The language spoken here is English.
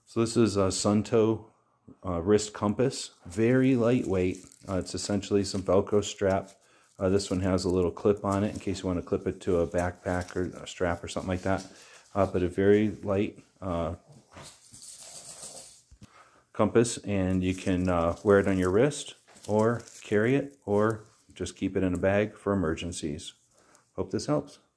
So this is a Sunto Wrist Compass. Very lightweight. It's essentially some Velcro strap. This one has a little clip on it in case you want to clip it to a backpack or a strap or something like that. But a very light compass, and you can wear it on your wrist or carry it or just keep it in a bag for emergencies. Hope this helps.